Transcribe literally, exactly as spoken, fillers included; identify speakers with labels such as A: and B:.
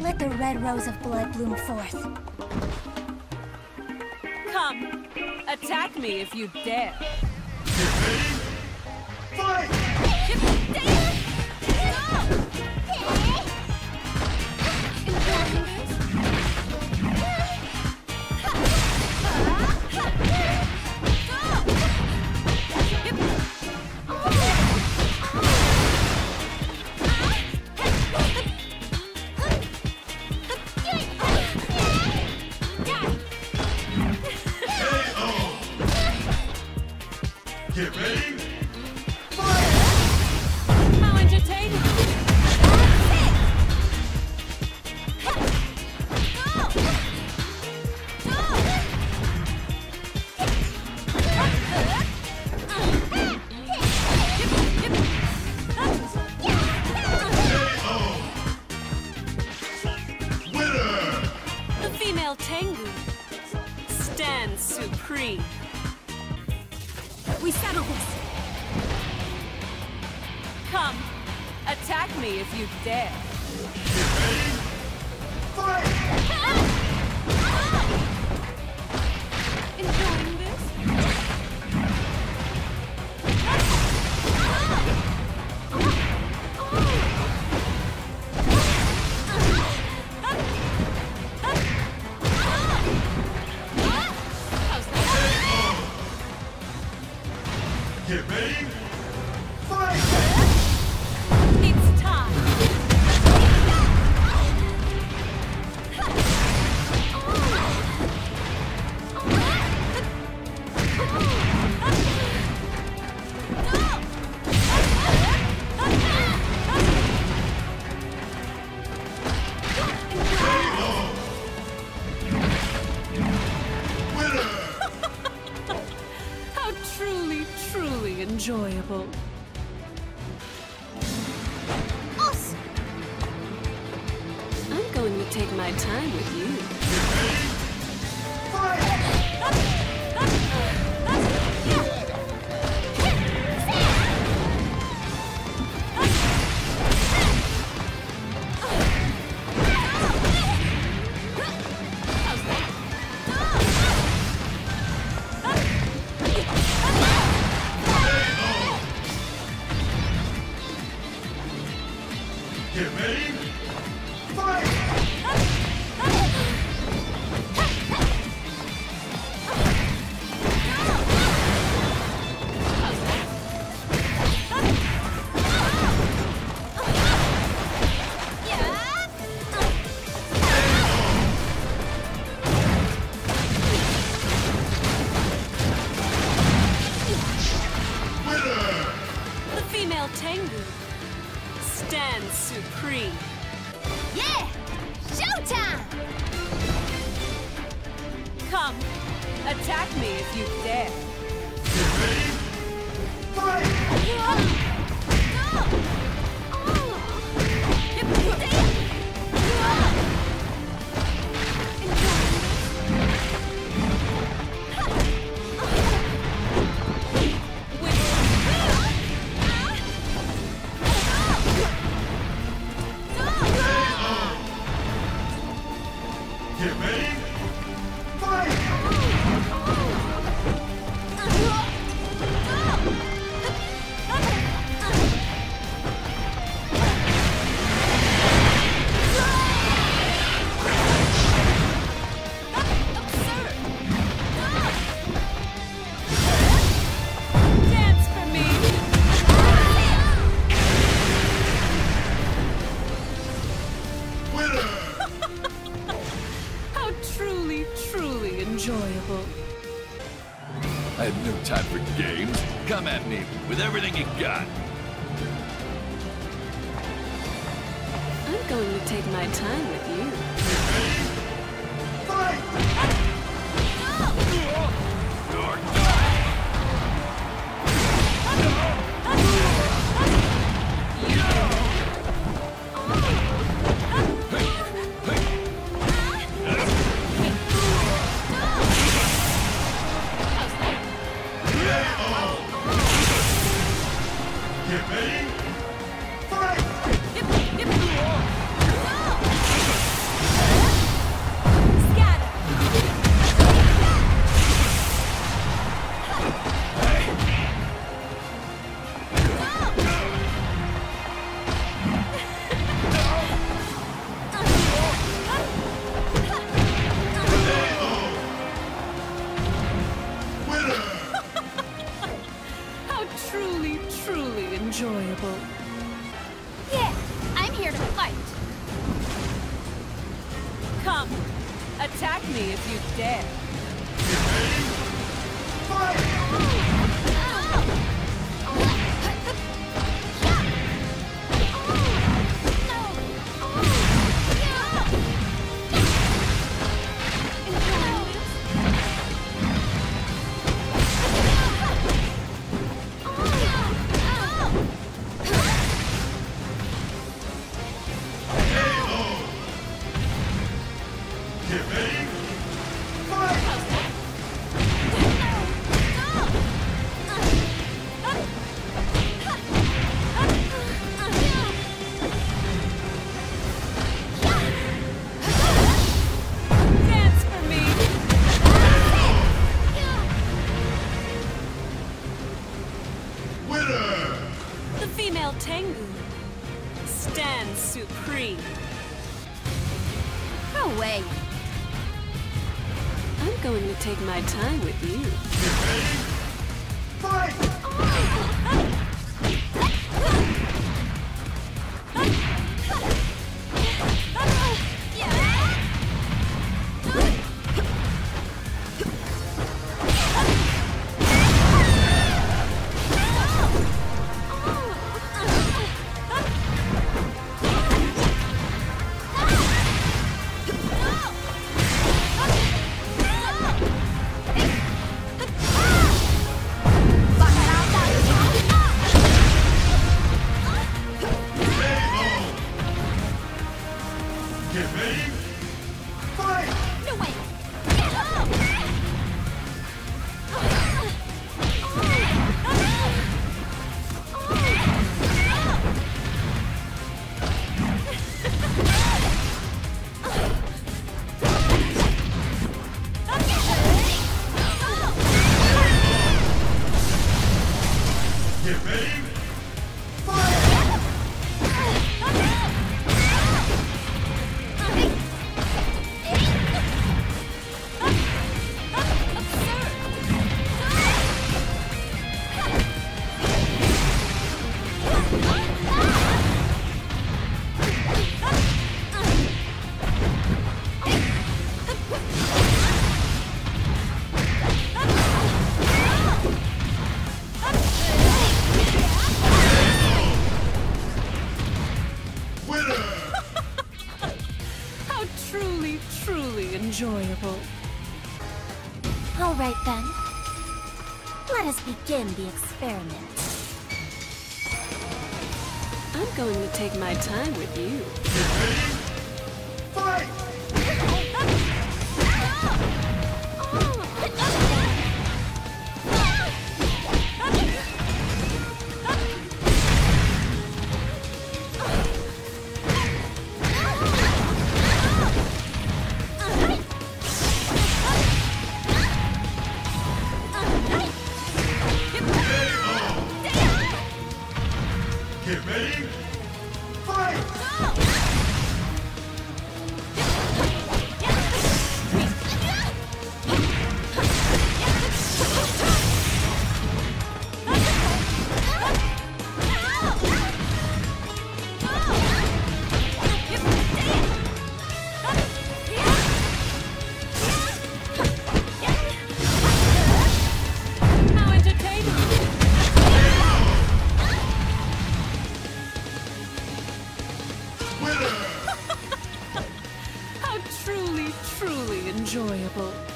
A: Let the red rose of blood bloom forth.
B: Come, attack me if you dare.
C: Get ready! Fight! Get ready! Fight!
B: How entertaining!
C: Winner!
B: The female Tengu stands supreme.
A: We settle this.
B: Come, attack me if you dare.
C: Get ready! Fight!
B: Enjoying this?
C: Get ready! Fight!
B: It's time.
C: Winner!
B: How truly, truly enjoyable.
A: Us!
B: I'm going to take my time with you.
C: Fight! Get ready! Fight! Winner!
B: The female Tengu stands supreme.
A: Yeah! Showtime!
B: Come, attack me if you dare.
C: Get ready! Fight! Get ready! Fight!
B: Dance for me.
C: Winner!
B: How truly, truly enjoyable.
D: I have no time for games. Come at me with everything you got.
B: I'm going to take my time with you.
C: Fight! Get ready! Fight!
B: truly, truly enjoyable.
A: Yeah, I'm here to fight.
B: Come, attack me if you dare.
C: Get ready. Fight! Get ready. Fight!
B: Dance for me!
C: Winner!
B: The female Tengu stands supreme.
A: No way.
B: I'm going to take my time with you.
C: Get ready. Fight! Get ready. Fight!
A: No way.
C: Get ready. Fight! Winner!
B: How truly, truly enjoyable.
A: All right then. Let us begin the experiment.
B: I'm going to take my time with you.
C: Get ready. Fight! Get ready. Fight!
B: How entertaining!
C: Winner!
B: How truly, truly enjoyable.